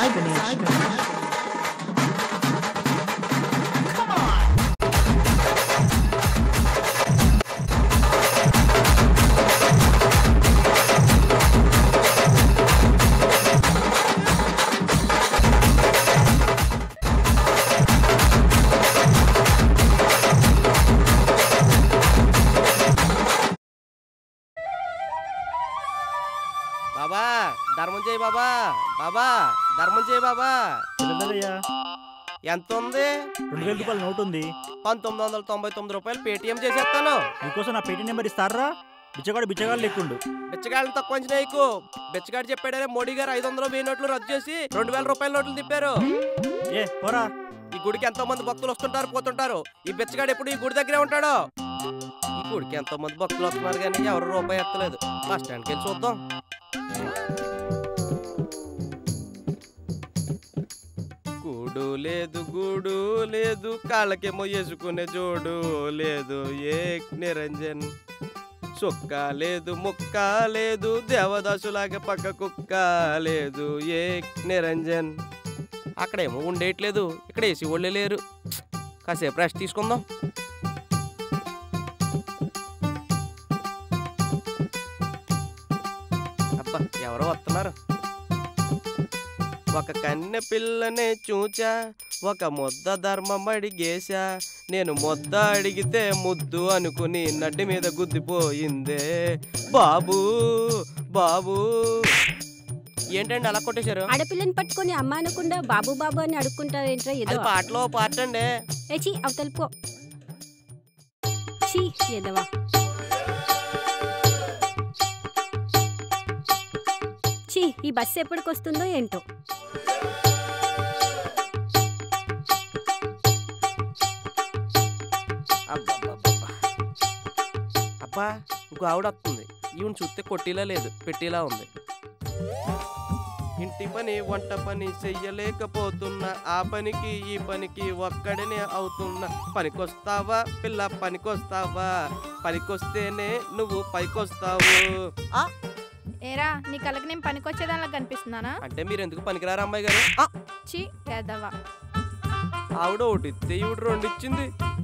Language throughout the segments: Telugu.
బాబా ధర్మం చేయి బాబా, బాబా ధర్మం చేయి బాబా. ఎంత ఉంది? 2000 రూపాయల నోట్ ఉంది. 1999 రూపాయలు పేటిఎం చేసేస్తాను. నీకోసం నా పేటిఎం నెంబర్ ఇస్తారా? బిచ్చగాడు లేకుండు. బిచ్చగాళ్ళని తక్కువ నీకు బిచ్చగాడు చెప్పాడే మోడీ గారు 500 1000 నోట్లు రద్దు చేసి 2000 రూపాయల నోట్లు తిప్పారు. ఏ పోరా, ఈ గుడికి ఎంతో మంది భక్తులు వస్తుంటారు పోతుంటారు. ఈ బిచ్చగాడు ఎప్పుడు ఈ గుడి దగ్గరే ఉంటాడు. ఈ గుడికి ఎంతో మంది భక్తులు వస్తున్నారు కానీ ఎవరు రూపాయి ఎత్తలేదు. బస్ స్టాండ్కి వెళ్ళి చూద్దాం. గూడు లేదు కాళ్ళకేమో వేసుకునే జోడు లేదు. ఏ నిరంజన్ సుక్క లేదు ముక్క లేదు, దేవదాసులాగా పక్క కుక్క లేదు. ఏ నిరంజన్ అక్కడేమో ఉండేయట్లేదు, ఇక్కడ ఏసీ వాళ్ళే లేరు. కాసేపు రెస్ట్ తీసుకుందాం. అబ్బా ఎవరో వస్తున్నారు. ఒక కన్నె పిల్లనే చూచా, ఒక ముద్ద ధర్మం అడిగేశా. నేను ముద్ద అడిగితే ముద్దు అనుకుని నడ్డి మీద గుద్దిపోయిందే. బాబు బాబు ఏంటండి అలా కొట్టేశారు? ఆడపిల్లని పట్టుకొని అమ్మ అనకుండా బాబు బాబు అని అడుక్కుంటారేంట్రా? ఏదో పాటలో పాట అండి. ఏచి అవతలిపో. చీ ఎదవా. చీ ఈ బస్సు ఎప్పటికొస్తుందో ఏంటో. అబ్బా ఇంకో ఆవిడ వస్తుంది. ఈవెన్ చూస్తే కొట్టిలా లేదు, పెట్టిలా ఉంది. ఇంటి పని వంట పని చెయ్యలేకపోతున్నా, ఆ పనికి ఈ పనికి ఒక్కడనే అవుతున్నా. పనికొస్తావా పిల్ల పనికొస్తావా, పనికొస్తేనే నువ్వు పైకొస్తావు. ఏరా నీ కళ్ళకి నేను పనికొచ్చేదానిలా కనిపిస్తున్నానా? అంటే మీరు ఎందుకు పనికిరారా అమ్మాయి గారు? చీ ఎదవా. ఆవిడ ఒకటి ఇస్తే ఈవిడ రెండు ఇచ్చింది.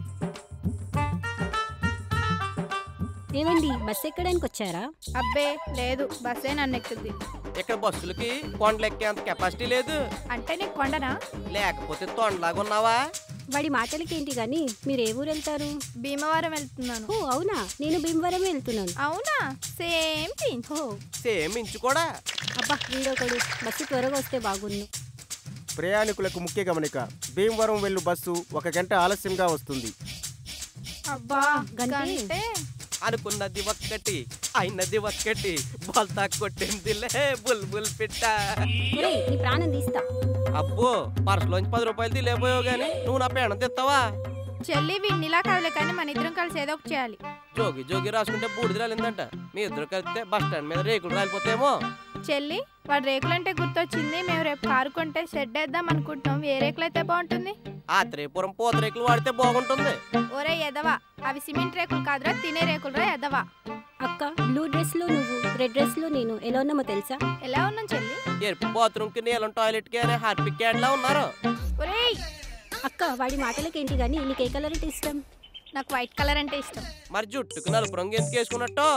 ఏమండి బస్సు ఎక్కడానికి వచ్చారా? అబ్బే లేదు, బస్సే నన్ను ఎక్కుద్ది. ఇక్కడ బస్సులకి కొండలు ఎక్కేంత కెపాసిటీ లేదు. అంటే నీకు కొండనా? లేకపోతే తొండలాగా ఉన్నావా? వాడి మాటలకేంటి గాని మీరు ఏ ఊరు వెళ్తారు? భీమవరం వెళ్తున్నాను. ఓ అవునా, నేను భీమవరం వెళ్తున్నాను. అవునా, సేమ్ పించ్. సేమ్ ఇంచు కూడా. అబ్బా వీడొకడు. బస్సు త్వరగా వస్తే బాగుండు. ప్రయాణికులకు ముఖ్య గమనిక, భీమవరం వెళ్ళు బస్సు 1 గంట ఆలస్యంగా వస్తుంది. అబ్బా గంటే అనుకున్నది ఒక్కటి అయినది ఒక్కటి, బోల్తా కొట్టిందిలే బుల్బుల్ పిట్ట. నీ ప్రాణం తీస్తా. అబ్బో పర్సులోంచి 10 రూపాయలు తీలేపోయావు గానీ నువ్వు నా పేణ తెస్తావా? చెల్లి వీడినిలా కాదులే కానీ మన ఇద్దరం కలిసి ఏదో ఒకటి చేయాలి. జోగి జోగి రాసుకుంటే బూడిద రాలిందంట. మీ ఇద్దరు కలిస్తే బస్ స్టాండ్ మీద రేకులు రాలిపోతాయేమో. చెల్లి వాడు రేకులంటే గుర్తొచ్చింది. మేము రేపు కారు కొంటే షెడ్ వేద్దాం అనుకుంటున్నాం. ఏ రేకులు అయితే బాగుంటుంది? ఆత్రేయపురం పూత రేకులు వాడితే బాగుంటుంది. ఒరే ఎదవా, అవి సిమెంట్ రేకులు కాదురా, తినే రేకులు రా ఎదవా. అక్క బ్లూ డ్రెస్ లో నువ్వు, రెడ్ డ్రెస్ లో నేను ఎలా ఉన్నామో తెలుసా? ఎలా ఉన్నాం చెల్లి? ఎరుపు బాత్రూమ్ కి నీలం టాయిలెట్ కి అనే హార్పిక్ క్యాన్ లా ఉన్నారు. ఒరేయ్ అక్క వాడి మాటలకేంటి గాని నీకు ఏ కలర్ అంటే ఇష్టం? నాకు వైట్ కలర్ అంటే ఇష్టం. మరి జుట్టుకు నలుపు రంగు ఎందుకు వేసుకున్నట్టు?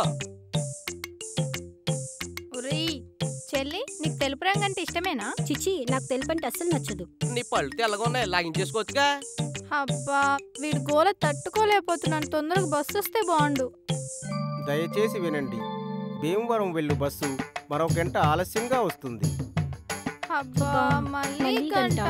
ఒరేయ్ చెల్లి నీకు తెలుపు రంగు అంటే ఇష్టమేనా? చిచి నాకు తెలుపు అంటే అస్సలు నచ్చదు. నీ పళ్ళు తెల్లగా ఉన్నాయి, లాగించేసుకోవచ్చుగా. అబ్బా వీడి గోల తట్టుకోలేకపోతున్నాను. తొందరగా బస్సు వస్తే బాగుండు. దయచేసి వినండి, భీమవరం వెళ్ళు బస్సు మరో గంట ఆలస్యంగా వస్తుంది. అబ్బా మళ్ళీ గంట.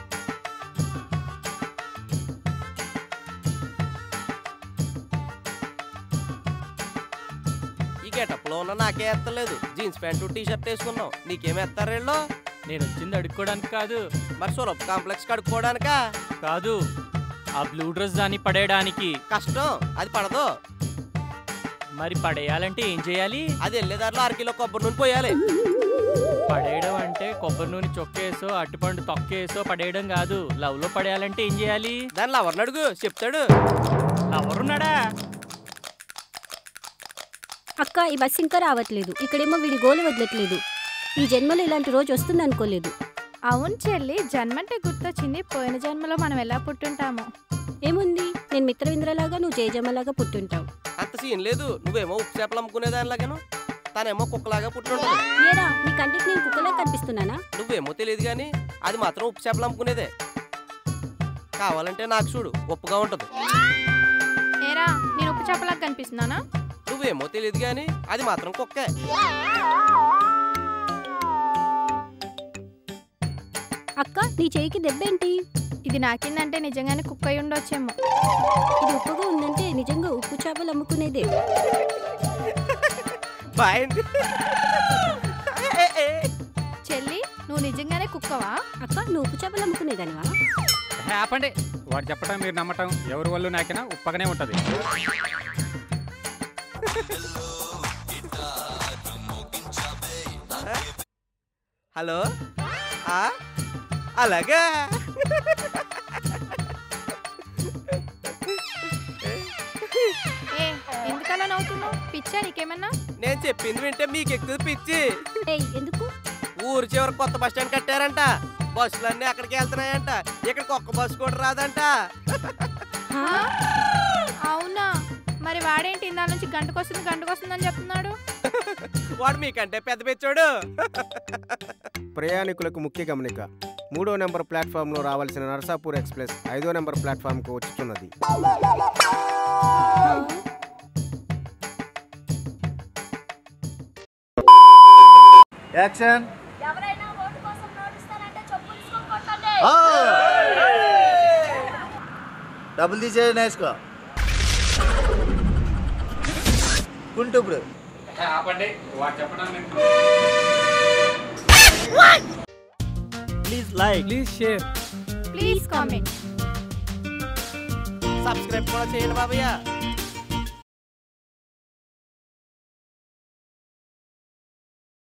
ఈ గెటప్లో ఉన్న నాకే ఎత్తలేదు. జీన్స్ ప్యాంటు టీ షర్ట్ వేసుకున్నావు, నీకేమేస్తారు వీళ్ళు? నేను వచ్చింది అడుక్కోవడానికి కాదు. మరి సులభ కాంప్లెక్స్ కడుక్కోవడానికా? కాదు, ఆ బ్లూ డ్రెస్ దాన్ని పడేయడానికి. కష్టం, అది పడదు. మరి పడేయాలంటే ఏం చేయాలి? అది వెళ్ళేదారిలో 1 కిలో కొబ్బరి నూనె పోయాలి. పడేయడం అంటే కొబ్బరి నూనె చొక్కేసో అట్టిపండు తొక్కేసో పడేయడం కాదు. లవ్ లో పడేయాలంటే ఏం చేయాలి? దాన్ని ఎవరిని అడుగు, చెప్తాడు. ఎవరున్నాడా? అక్క ఈ బస్సు ఇంకా రావట్లేదు. ఇక్కడేమో వీడి గోలు వదలట్లేదు. ఈ జన్మలో ఇలాంటి రోజు వస్తుంది అనుకోలేదు. అవును చెల్లి, జన్మంటే గుర్తొచ్చింది. పోయిన జన్మలో మనం ఎలా పుట్టుంటామో. ఏముంది, నేను మిత్రవింద్రలాగా నువ్వు జయజమ్మలాగా పుట్టుంటావు. అంత సీన్ లేదు. నువ్వేమో ఉప్పు చేపలు అమ్ముకునేదానిలాగాను, తనేమో కుక్కలాగా పుట్టుంటది. ఏరా నీ కంటికి నేను కుక్కలా కనిపిస్తున్నానా? నువ్వేమో తెలియదు కానీ అది మాత్రం ఉప్పు చేపలు అమ్ముకునేదే. కావాలంటే నాకు చూడు, ఉప్పుగా ఉంటది. ఏరా నేను ఉప్పు చేపలాగా కనిపిస్తున్నానా? నువ్వేమో తెలియదు కానీ అది మాత్రం కుక్కే. అక్క, నీ చేయికి దెబ్బేంటి? ఇది నాకిందంటే నిజంగానే కుక్క అయి ఉండొచ్చేమో. ఇది ఉప్పుగా ఉందంటే నిజంగా ఉప్పు చేపలు అమ్ముకునేదే. బాయండి. చెల్లి, నువ్వు నిజంగానే కుక్కవా? అక్క, నువ్వు ఉప్పు చేపలు అమ్ముకునేదానివా? ఆపండి. వాడు చెప్పటం మీరు నమ్మటం ఎవరి వల్ల నాకైనా ఉప్పగానే ఉంటది. హలో, అలాగా ఏ ఎందుకలా నవ్వుతున్నావు? పిచ్చా నీకేమన్నా? నేను చెప్పింది వింటే మీకు ఎక్కువ పిచ్చి. ఏయ్, ఎందుకు? ఊరు చివరి కొత్త బస్ స్టాండ్ కట్టారంట. బస్సులన్నీ అక్కడికి వెళ్తున్నాయంట. ఇక్కడికి ఒక్క బస్సు కూడా రాదంట. అవునా? మరి వాడేంటి ఇందా నుంచి గంటకొస్తుందని చెప్తున్నాడు? వాడు మీకంటే పెద్ద పెచ్చోడు. ప్రయాణికులకు ముఖ్య గమనిక, 3వ నెంబర్ ప్లాట్ఫామ్లో రావాల్సిన నర్సాపూర్ ఎక్స్ప్రెస్ 5వ నెంబర్ ప్లాట్ఫామ్కు వచ్చుతున్నది. యాక్షన్. డబ్బులు తీసే నేసుకో కుంటూ ఇప్పుడు. ఆపండి. వాడు చెప్పడం please like, please share, please comment. Subscribe కూడా చేయండి బాబయ్య.